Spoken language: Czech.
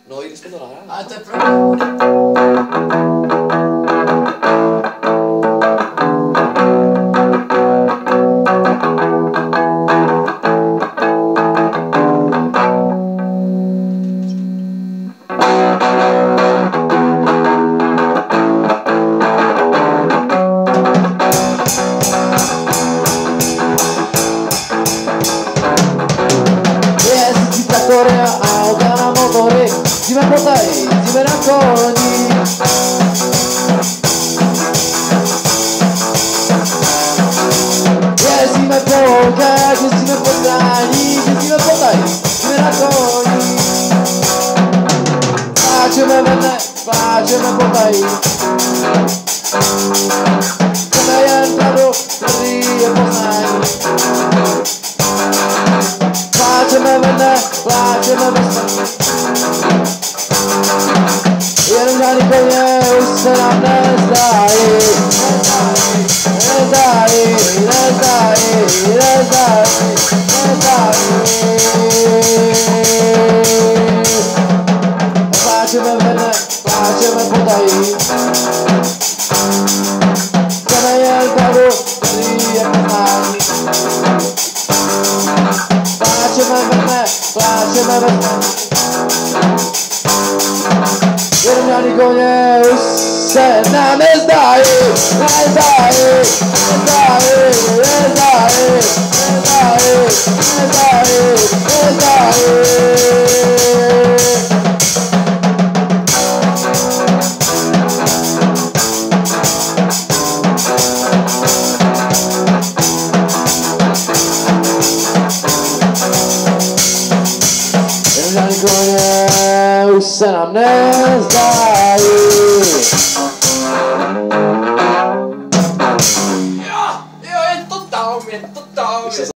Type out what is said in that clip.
No, i když jsme to nahráli. Ale to je pravda. Korea, auta na motory, jezdíme po tady, jezdíme na koni. Jezdíme po loukách, jezdíme po stráních, jezdíme po tady, jezdíme na koni. Pláčeme vedle, pláčeme po tady. Chceme jen pravdu, který je poznání. Pláčeme vedle, pláčeme bez srdce. Jenom žádný koně už se nám nezdají. Nezdají, nezdají, nezdají, nezdají. Pláčeme vedle, pláčeme potají. Chceme jen pravdu, který je poznání. Pláčeme vedle, pláčeme vedle. Jenom žádný koně už se nám nezdají. Nezdají, nezdají, nezdají, nezdají, nezdají, nezdají. Žádný koně už se nám nezdají. Jo, je to tam.